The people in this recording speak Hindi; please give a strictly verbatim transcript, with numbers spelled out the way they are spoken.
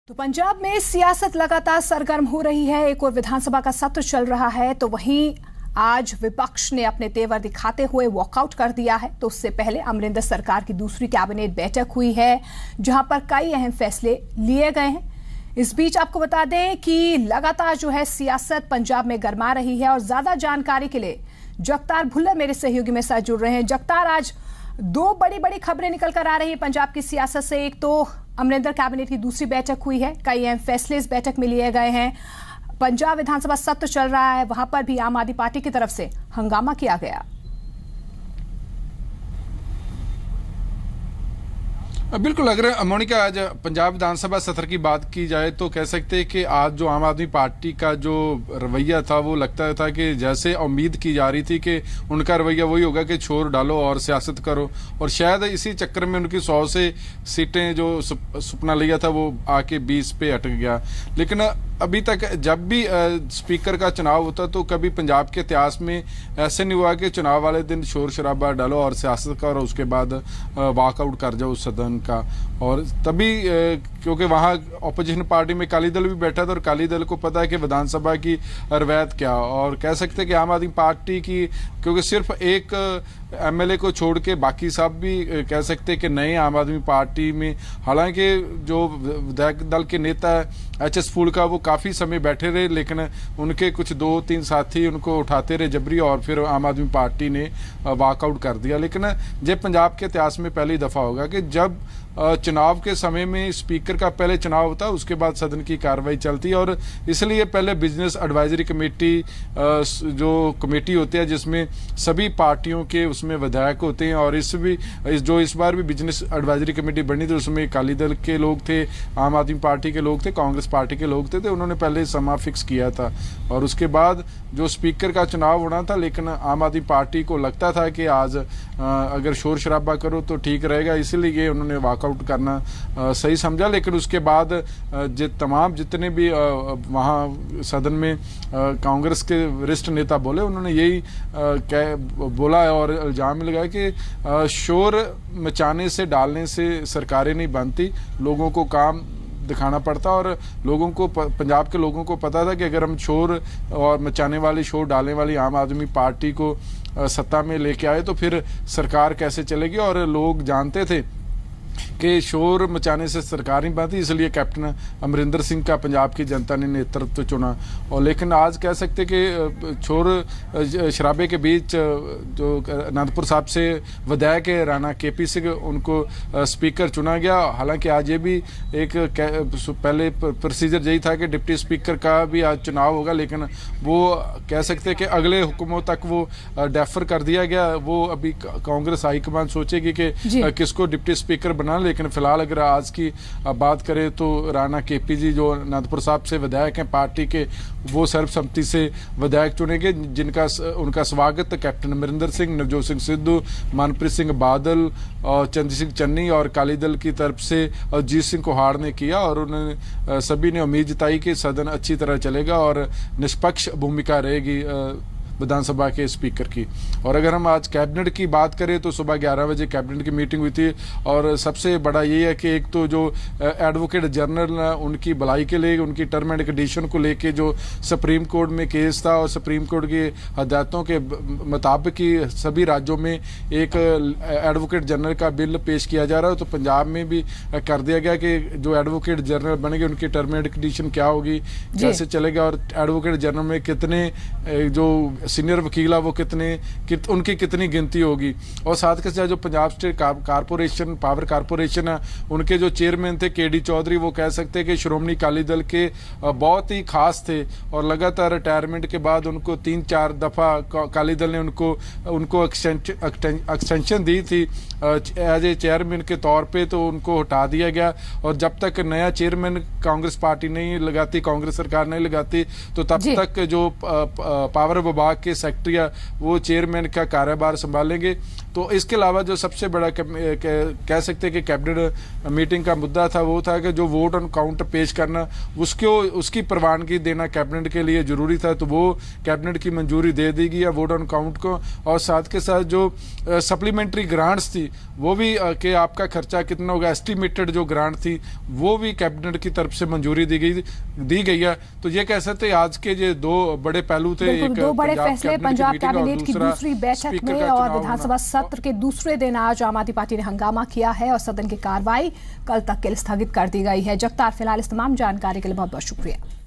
तो पंजाब में सियासत लगातार सरगर्म हो रही है। एक और विधानसभा का सत्र चल रहा है तो वहीं आज विपक्ष ने अपने तेवर दिखाते हुए वॉकआउट कर दिया है। तो उससे पहले अमरिंदर सरकार की दूसरी कैबिनेट बैठक हुई है जहां पर कई अहम फैसले लिए गए हैं। इस बीच आपको बता दें कि लगातार जो है सियासत पंजाब में गरमा रही है और ज्यादा जानकारी के लिए जगतार भुल्लर मेरे सहयोगी में साथ जुड़ रहे हैं। जगतार, आज दो बड़ी बड़ी खबरें निकल कर आ रही है पंजाब की सियासत से। एक तो अमरिंदर कैबिनेट की दूसरी बैठक हुई है, कई अहम फैसले इस बैठक में लिए गए हैं। पंजाब विधानसभा सत्र चल रहा है, वहां पर भी आम आदमी पार्टी की तरफ से हंगामा किया गया। बिल्कुल, अगर मोनिका आज पंजाब विधानसभा सत्र की बात की जाए तो कह सकते हैं कि आज जो आम आदमी पार्टी का जो रवैया था वो लगता था कि जैसे उम्मीद की जा रही थी कि उनका रवैया वही होगा कि छोर डालो और सियासत करो, और शायद इसी चक्कर में उनकी सौ से सीटें जो सपना लिया था वो आके बीस पे अटक गया। लेकिन अभी तक जब भी स्पीकर का चुनाव होता तो कभी पंजाब के इतिहास में ऐसे नहीं हुआ कि चुनाव वाले दिन शोर शराबा डालो और सियासत करो और उसके बाद वॉकआउट कर जाओ सदन का। और तभी क्योंकि वहाँ अपोजिशन पार्टी में अकाली दल भी बैठा था और अकाली दल को पता है कि विधानसभा की रवैयत क्या, और कह सकते हैं कि आम आदमी पार्टी की, क्योंकि सिर्फ एक एमएलए को छोड़ के बाकी सब भी कह सकते हैं कि नए आम आदमी पार्टी में, हालांकि जो विधायक दल के नेता एच एस फूलका वो काफ़ी समय बैठे रहे, लेकिन उनके कुछ दो तीन साथी उनको उठाते रहे जबरी और फिर आम आदमी पार्टी ने वॉकआउट कर दिया। लेकिन ये पंजाब के इतिहास में पहली दफ़ा होगा कि जब चुनाव के समय में स्पीकर का पहले चुनाव होता है उसके बाद सदन की कार्रवाई चलती है, और इसलिए पहले बिजनेस एडवाइजरी कमेटी जो कमेटी होती है जिसमें सभी पार्टियों के उसमें विधायक होते हैं, और इस भी इस जो इस बार भी बिजनेस एडवाइजरी कमेटी बनी थी उसमें अकाली दल के लोग थे, आम आदमी पार्टी के लोग थे, कांग्रेस पार्टी के लोग थे, तो उन्होंने पहले समा फिक्स किया था और उसके बाद जो स्पीकर का चुनाव होना था। लेकिन आम आदमी पार्टी को लगता था कि आज अगर शोर शराबा करो तो ठीक रहेगा, इसीलिए उन्होंने वॉकआउट करना आ, सही समझा। लेकिन उसके बाद जि, तमाम जितने भी वहाँ सदन में कांग्रेस के वरिष्ठ नेता बोले, उन्होंने यही कह बोला और इल्जाम लगाया कि शोर मचाने से डालने से सरकारें नहीं बनती, लोगों को काम दिखाना पड़ता, और लोगों को पंजाब के लोगों को पता था कि अगर हम शोर और मचाने वाली शोर डालने वाली आम आदमी पार्टी को सत्ता में लेके आए तो फिर सरकार कैसे चलेगी, और लोग जानते थे कि शोर मचाने से सरकार नहीं बनती, इसलिए कैप्टन अमरिंदर सिंह का पंजाब की जनता ने नेतृत्व चुना। और लेकिन आज कह सकते कि शोर शराबे के बीच जो अनंतपुर साहब से विधायक राणा के पी सिंह उनको स्पीकर चुना गया। हालांकि आज ये भी एक पहले प्रोसीजर यही था कि डिप्टी स्पीकर का भी आज चुनाव होगा, लेकिन वो कह सकते कि अगले हुक्मों तक वो डेफर कर दिया गया। वो अभी कांग्रेस हाईकमान सोचेगी कि किसको डिप्टी स्पीकर बना, लेकिन फिलहाल अगर आज की बात करें तो राणा केपी जी जो अनंतपुर साहब से विधायक हैं पार्टी के, वो सर्वसम्मति से विधायक चुनेंगे, जिनका उनका स्वागत कैप्टन अमरिंदर सिंह, नवजोत सिंह सिद्धू, मनप्रीत सिंह बादल और चंद्र सिंह चन्नी और अकाली दल की तरफ से अजीत सिंह कोहाड़ ने किया। और उन्होंने सभी ने उम्मीद जताई कि सदन अच्छी तरह चलेगा और निष्पक्ष भूमिका रहेगी विधानसभा के स्पीकर की। और अगर हम आज कैबिनेट की बात करें तो सुबह ग्यारह बजे कैबिनेट की मीटिंग हुई थी, और सबसे बड़ा ये है कि एक तो जो एडवोकेट जनरल उनकी भलाई के लिए उनकी टर्म एंड कंडीशन को लेके जो सुप्रीम कोर्ट में केस था, और सुप्रीम कोर्ट की हदायतों के मुताबिक ही सभी राज्यों में एक एडवोकेट जनरल का बिल पेश किया जा रहा है, तो पंजाब में भी कर दिया गया कि जो एडवोकेट जनरल बनेंगे उनकी टर्म एंड कंडीशन क्या होगी, कैसे चलेगा, और एडवोकेट जनरल में कितने जो सीनियर वकील है वो कितने कित, उनकी कितनी गिनती होगी। और साथ के साथ जो Punjab state corporation power corporation है उनके जो चेयरमैन थे के डी चौधरी, वो कह सकते हैं कि श्रोमणी अकाली दल के बहुत ही खास थे, और लगातार रिटायरमेंट के बाद उनको तीन चार दफ़ा अकाली दल ने उनको उनको एक्सटेंशन दी थी एज ए चेयरमैन के तौर पे, तो उनको हटा दिया गया। और जब तक नया चेयरमैन कांग्रेस पार्टी नहीं लगाती, कांग्रेस सरकार नहीं लगाती, तो तब तक जो पावर विभाग विभाग के सेक्रेटरी वो चेयरमैन का कार्यभार संभालेंगे। तो इसके अलावा जो सबसे बड़ा कह सकते हैं कि कैबिनेट मीटिंग का मुद्दा था वो था कि जो वोट ऑन काउंट पेश करना उसको उसकी प्रवानगी देना कैबिनेट के लिए जरूरी था, तो वो कैबिनेट की मंजूरी दे दी गई है वोट ऑन काउंट को। और साथ के साथ जो सप्लीमेंट्री ग्रांट्स थी वो भी कि आपका खर्चा कितना होगा, एस्टिमेटेड जो ग्रांट थी वो भी कैबिनेट की तरफ से मंजूरी दी गई दी गई है। तो ये कह सकते हैं आज के ये दो बड़े पहलू थे, एक दो बड़े फैसले पंजाब कैबिनेट की दूसरी बैठक में और विधानसभा सत्र के दूसरे दिन आज आम आदमी पार्टी ने हंगामा किया है और सदन की कार्रवाई कल तक के लिए स्थगित कर दी गई है। जगतार, फिलहाल इस तमाम जानकारी के लिए बहुत बहुत शुक्रिया।